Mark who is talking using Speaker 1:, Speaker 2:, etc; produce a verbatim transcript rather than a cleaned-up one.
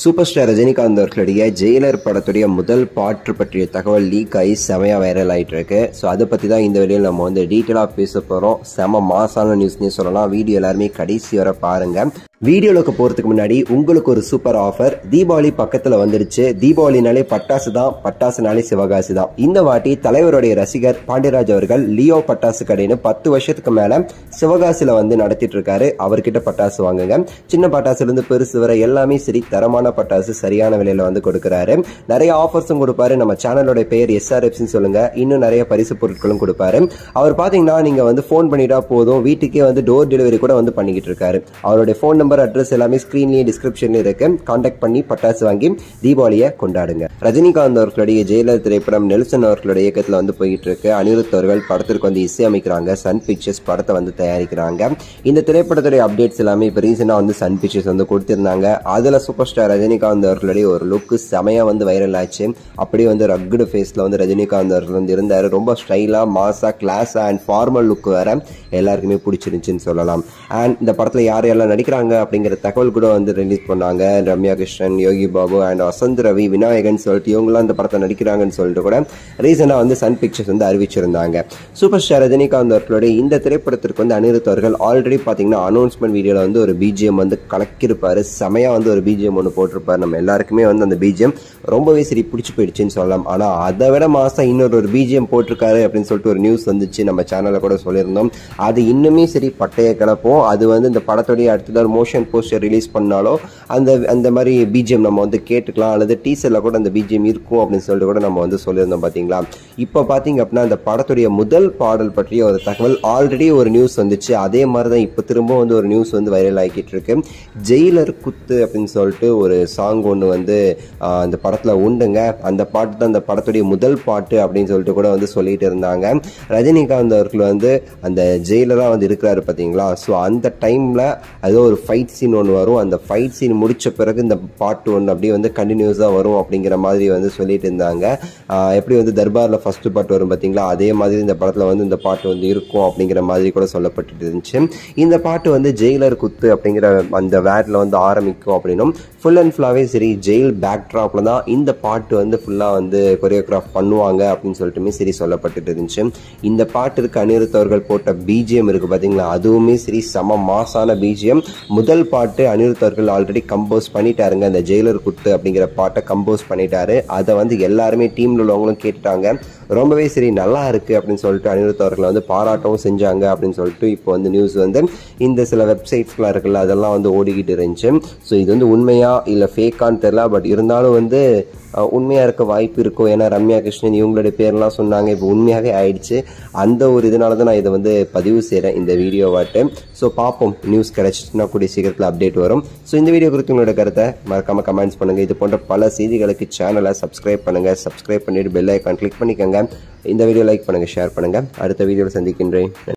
Speaker 1: Super star Rajinikanth அவர்களுடைய Jailer படத்துடைய முதல் பாட்டு பற்றிய தகவல் லீக் ஆகி செமையா வைரல் ஆயிட்டு இருக்கு. ஸோ அதை பத்தி தான் இந்த வீடியோவில் நம்ம வந்து டீட்டெயிலாக பேச போறோம். செம மாசான நியூஸ்னே சொல்லலாம். வீடியோ எல்லாருமே கடைசி வரை பாருங்க. வீடியோவுக்கு போறதுக்கு முன்னாடி உங்களுக்கு ஒரு சூப்பர் ஆஃபர். தீபாவளி பக்கத்துல வந்துருச்சு. தீபாவளினாலே பட்டாசு தான், பட்டாசுனாலே சிவகாசி தான். இந்த வாட்டி தலைவருடைய ரசிகர் பாண்டியராஜ் அவர்கள் லியோ பட்டாசு கடைன்னு பத்து வருஷத்துக்கு மேல சிவகாசியில வந்து நடத்திட்டு இருக்காரு. அவர்கிட்ட பட்டாசு வாங்குங்க. சின்ன பட்டாசுல இருந்து பெருசு வரை எல்லாமே சரி தரமான பட்டாசு சரியான விலையில வந்து கொடுக்கறாரு. நிறைய ஆஃபர்ஸும் கொடுப்பாரு. நம்ம சேனலோட பெயர் எஸ் ஆர் எஃப் சி சொல்லுங்க. இன்னும் நிறைய பரிசு பொருட்களும் கொடுப்பாரு. அவர் பாத்தீங்கன்னா நீங்க வந்து போன் பண்ணிட்டா போதும், வீட்டுக்கே வந்து டோர் டெலிவரி கூட வந்து பண்ணிக்கிட்டு இருக்காரு. அவருடைய போன் நம்பர் அட்ரஸ் எல்லாமே ஸ்கிரீன்லயே டிஸ்கிரிப்ஷன்ல இருக்கு. கான்டாக்ட் பண்ணி பட்டாசு வாங்கி தீபாவளியை கொண்டாடுங்க. ரஜினிகாந்த் அவர்களுடைய ஜெயிலர் திரைப்படம் நெல்சன் அவர்களுடைய இயக்கத்துல வந்து போயிட்டு இருக்கு. அனிருத் அவர்கள் படத்திற்கு வந்து இசையமைக்கிறாங்க. சன் பிக்சர்ஸ் படத்தை வந்து தயாரிக்கிறாங்க. இந்த திரைப்படத்துடைய அப்டேட்ஸ் எல்லாமே இப்ப ரீசெண்டா வந்து சன் பிக்சர்ஸ் வந்து கொடுத்திருந்தாங்க. அதுல சூப்பர் ஸ்டார் ரஜினிகாந்த் அவர்களுடைய ஒரு லுக் செமையா வந்து வைரல் ஆச்சு. அப்படியே வந்து ரக்குடு ஃபேஸ்ல வந்து ரஜினிகாந்த் அவர்கள் வந்து இருந்தாரு. ரொம்ப ஸ்டைலா, மாசா, கிளாஸா அண்ட் ஃபார்மல் லுக் வேற எல்லாருக்குமே பிடிச்சிருந்துச்சுன்னு சொல்லலாம். அண்ட் இந்த படத்துல யார் யாரெல்லாம் நடிக்கிறாங்க அப்படிங்கிற தகவல் கூட வந்து ரிலீஸ் பண்ணாங்க. ரம்யா கிருஷ்ணன், யோகி பாபு அண்ட் வசந்த் ரவி, விநாயகன் சொல்லிட்டு இவங்களாம் இந்த படத்தை நடிக்கிறாங்கன்னு சொல்லிட்டு கூட ரீசெண்டா வந்து சன் பிக்சர்ஸ் வந்து அறிவிச்சிருந்தாங்க. சூப்பர் ஸ்டார் ரஜினிகாந்த் அவர்களுடைய இந்த திரைப்படத்திற்கு வந்து அனிருத் அவர்கள் ஆல்ரெடி பாத்தீங்கன்னா அனௌன்ஸ்மெண்ட் வீடியோல வந்து ஒரு பிஜிஎம் வந்து கலக்கிருப்பாரு. செமையா வந்து ஒரு பிஜிஎம் ஒன்று போட்டிருப்பாரு. நம்ம எல்லாருக்குமே வந்து அந்த பிஜிஎம் ரொம்பவே சரி பிடிச்சி போயிடுச்சுன்னு சொல்லலாம். ஆனா அதை விட மாசம் இன்னொரு ஒரு பிஜிஎம் போட்டிருக்காரு அப்படின்னு சொல்லிட்டு ஒரு நியூஸ் வந்துச்சு. நம்ம சேனல்ல கூட சொல்லியிருந்தோம். அது இன்னுமே சரி பட்டைய கிளப்போம். அது வந்து இந்த படத்துடைய அடுத்தது மோஷன் போஸ்டர் ரிலீஸ் பண்ணாலும் அந்த அந்த மாதிரி பிஜிஎம் நம்ம வந்து கேட்டுக்கலாம். அல்லது டீசர்ல கூட அந்த பிஜிஎம் இருக்கும் அப்படின்னு சொல்லிட்டு கூட நம்ம வந்து சொல்லியிருந்தோம். பாத்தீங்களா, இப்ப பாத்தீங்க அப்படின்னா அந்த படத்துடைய முதல் பாடல் பற்றிய ஒரு தகவல் ஆல்ரெடி ஒரு நியூஸ் வந்துச்சு. அதே மாதிரிதான் இப்ப திரும்ப வந்து ஒரு நியூஸ் வந்து வைரல் ஆகிட்டு இருக்கு. ஜெயிலர் குத்து அப்படின்னு சொல்லிட்டு ஒரு சாங் ஒன்று வந்து அந்த படத்துல உண்டுங்க. அந்த பாட்டு தான் அந்த படத்துடைய முதல் பாட்டு அப்படின்னு சொல்லிட்டு கூட வந்து சொல்லிட்டு இருந்தாங்க. ரஜினிகாந்த் அவர்கள் வந்து அந்த ஜெயிலரா வந்து இருக்கிறாரு பாத்தீங்களா. ஸோ அந்த டைம்ல அது ஒரு ஃபைட் சீன் ஒன்று வரும். அந்த ஃபைட் சீன் முடிச்ச பிறகு இந்த பாட்டு ஒன்று அப்படியே வந்து கண்டினியூஸா வரும் அப்படிங்கிற மாதிரி வந்து சொல்லிட்டு இருந்தாங்க. எப்படி வந்து தர்பார்ல ஃபர்ஸ்ட் பாட்டு வரும் பாத்தீங்களா, அதே மாதிரி இந்த படத்துல வந்து இந்த பாட்டு வந்து இருக்கும் அப்படிங்கிற மாதிரி கூட சொல்லப்பட்டு இருந்துச்சு. இந்த பாட்டு வந்து ஜெயிலர் குத்து அப்படிங்கிற அந்த வேர்ட்ல வந்து ஆரம்பிக்கும் அப்படின்னும் ஃபுல் அண்ட் ஃபுல்லாவே சரி ஜெயில் பேக் ட்ராப்ல தான் இந்த பாட்டு வந்து ஃபுல்லா வந்து கொரியோகிராஃப் பண்ணுவாங்க அப்படின்னு சொல்லிட்டுமே சரி சொல்லப்பட்டு இருந்துச்சு. இந்த பாட்டிற்கு அனிருத் அவர்கள் போட்ட பிஜிஎம் இருக்கு பாத்தீங்களா, அதுவுமே சரி செம மாசான பிஜிஎம். முதல் பாட்டு அனிருத் அவர்கள் ஆல்ரெடி கம்போஸ் பண்ணிட்டாருங்க. அந்த ஜெயிலர் குத்து அப்படிங்கிற பாட்டை கம்போஸ் பண்ணிட்டாரு. அதை வந்து எல்லாருமே டீம்ல உள்ளவங்களும் கேட்டுட்டாங்க. ரொம்பவே சரி நல்லா இருக்கு அப்படின்னு சொல்லிட்டு அனிருத் அவர்களை வந்து பாராட்டவும் செஞ்சாங்க அப்படின்னு சொல்லிட்டு இப்போ வந்து நியூஸ் வந்து இந்த சில வெப்சைட்ஸ்லாம் இருக்குல்ல அதெல்லாம் வந்து ஓடிக்கிட்டு இருந்துச்சு. ஸோ இது வந்து உண்மையா இல்லை ஃபேக்கான்னு தெரியல. பட் இருந்தாலும் வந்து உண்மையா இருக்க வாய்ப்பு இருக்கும். ஏன்னா ரம்யா கிருஷ்ணன் இவங்களுடைய பேர்லாம் சொன்னாங்க. இப்போ உண்மையாவே ஆயிடுச்சு. அந்த ஒரு இதனால தான் நான் இதை வந்து பதிவு செய்கிறேன் இந்த வீடியோவாட்டு. ஸோ பார்ப்போம், நியூஸ் கிடைச்சிச்சுன்னா கூடிய சீக்கிரத்தில் அப்டேட் வரும். ஸோ இந்த வீடியோ குறித்து உங்களோட கருத்தை மறக்காம கமெண்ட்ஸ் பண்ணுங்க. இது போன்ற பல செய்திகளுக்கு சேனலை சப்ஸ்கிரைப் பண்ணுங்க. சப்ஸ்கிரைப் பண்ணிட்டு பெல் ஐக்கான் கிளிக் பண்ணிக்கோங்க. இந்த வீடியோ லைக் பண்ணுங்க, ஷேர் பண்ணுங்க. அடுத்த வீடியோவில் சந்திக்கின்றேன்.